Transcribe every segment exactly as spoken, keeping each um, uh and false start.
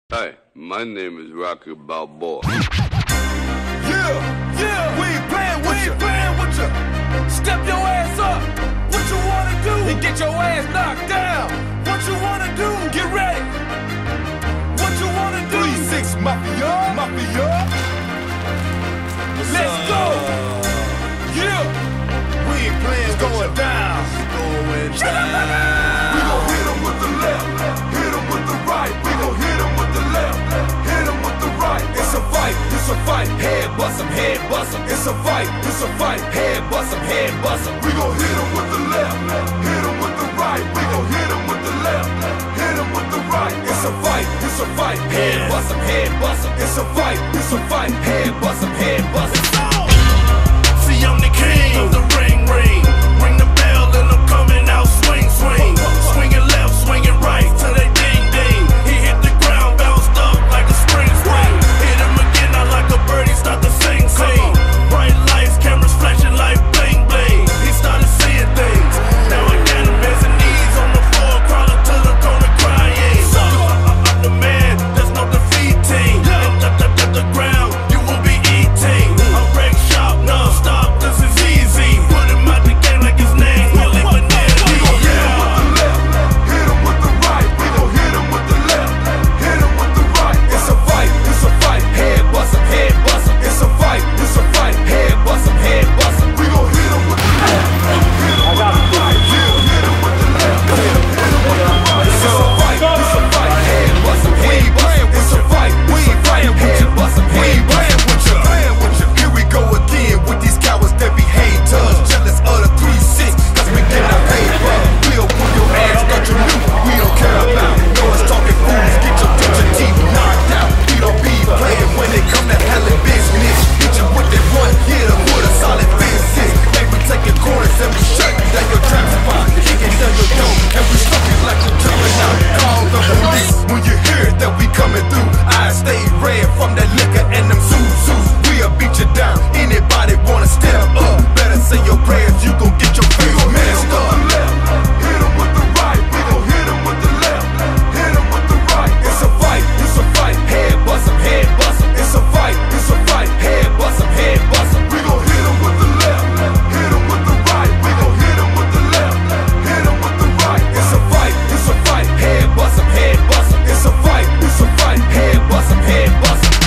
Hi, my name is Rocky Balboa. Yeah, yeah, we ain't playing, we ain't playing with ya. Step your ass up. What you wanna do? And get your ass knocked down. What you wanna do? Get ready. What you wanna do? three six Mafia, Mafia. Let's go. Yeah, we ain't playing, it's going down. Going down. We gon' hit 'em with the left, hit 'em with the right. We gon' hit 'em with the left, hit 'em with the right. It's a fight, it's a fight. Head bust 'em, head bust 'em. It's a fight, it's a fight. Head bust 'em, head bust 'em. We gon' hit 'em with the left, hit 'em with the right. We gon' hit 'em with the left, hit 'em with the right. It's a fight, it's a fight. Head bust 'em, head bust 'em. It's a fight, it's a fight. Head bust 'em, head bust 'em. See, I'm the king of the ring, ring. Ring the bell and I'm coming out swing, swing. Swinging left, swinging right till they ding, ding. He hit the ground, bounced up like a spring, spring. Hit him again, not like a bird, he start to sing, sing. Bright lights, cameras flashing like bling, bling. He started seeing things. Now I got him hands and knees on the floor, crawling to the corner crying. I'm the man, there's no defeating. And up, up, up the ground, you will be eating. I'm wreck shop, non-stop, this is easy. Put him out the game like his name, Willie Benetti. Hit 'em with the right, we gon' hit 'em with the left, hit 'em with the right. It's a fight, it's a fight. Head bust 'em, head bust 'em. It's a fight, it's a fight. Head bust 'em, head bust 'em. We gon' hit 'em with the left, hit 'em with the right. Yeah, hit 'em with the left, hit 'em with the right. It's a fight, it's a fight. Head bust 'em, head bust 'em. It's a fight, we ain't playing with you. Bust 'em, head playing with you, playing with you. Here we go again with these cowards that be haters, jealous of the three six, 'cause we get our paper. We'll pull your ass, got you new. We don't care about noise talking fools. Get your get your teeth knocked out. We don't be playing when it come to hella business. Hit you with that one hit or with a solid fences. Make we taking corners and we shutting down your trap spot, kicking down your door, and we smoking like we're jumping out. Call the police when you hear that we coming through. Eyes stay red from that liquor and them zoos. We'll beat you down. Anybody wanna step up? Better say your prayers. You gon' get your face messed up. Hit 'em with the right. We gon' hit 'em with the left. Hit 'em with the right. It's a fight. It's a fight. Head bust 'em. Head bust 'em. It's a fight. It's a fight. Head bust 'em. Head bust 'em. We gon' hit 'em with the left. Hit 'em with the right. We gon' hit 'em with the left. Hit 'em with the right. It's a fight. It's a fight. Head bust 'em. Head bust 'em. It's a fight. It's a fight. Head bust 'em. Head bust 'em.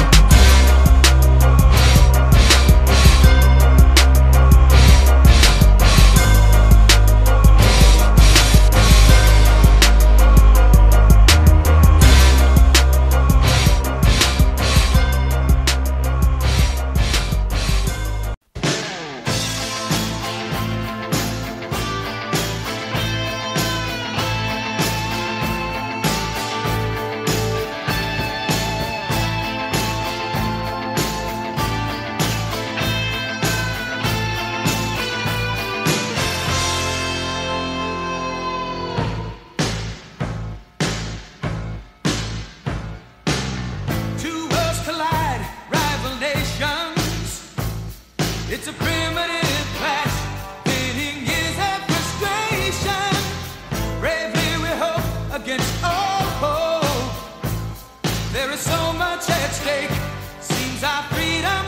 Two worlds collide, rival nations. It's a primitive clash, pitting years of frustration. Bravely we hope against all hope. There is so much at stake. Seems our freedom